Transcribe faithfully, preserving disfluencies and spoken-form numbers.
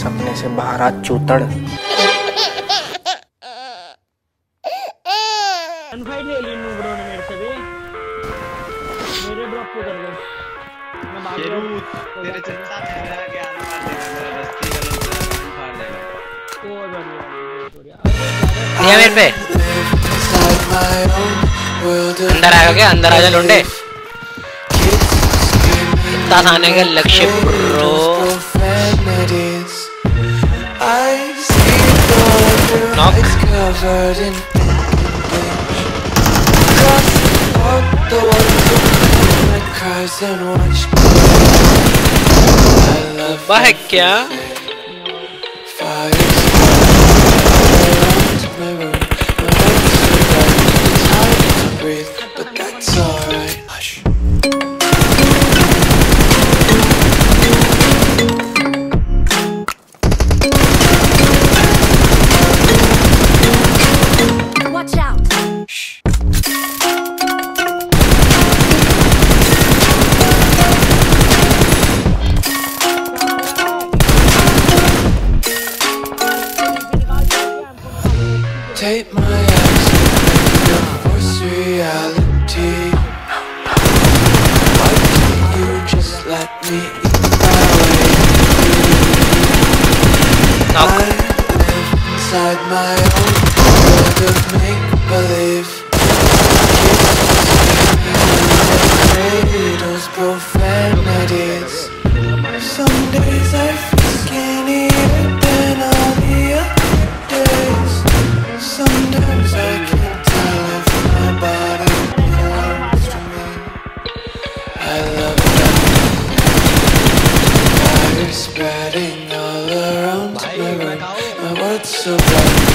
सपने से बाहर आ चूतड़। अनफाइट ले ली नू ब्रो ने मेरे से भी, मेरे ड्रॉप को कर दो। मैं भाग रहा हूं तेरे चिंता में मेरा ज्ञान मार देगा, मेरा रस्ती गलत फाड़ देगा। कोई बात नहीं ये मेरे पे अंदर आएगा क्या? अंदर आ जा लुंडे। इतना खाने का लक्ष्य ब्रो। नॉक वाह है क्या? Take my eyes and force reality. Why can't you just let me eat my way? I live inside my own world of make-believe. Cradles, profanities. Some days I feel skinnier than all the other days. Sometimes I can't tell if my body belongs to me. I love that fire spreading all around my room. My world's so bright.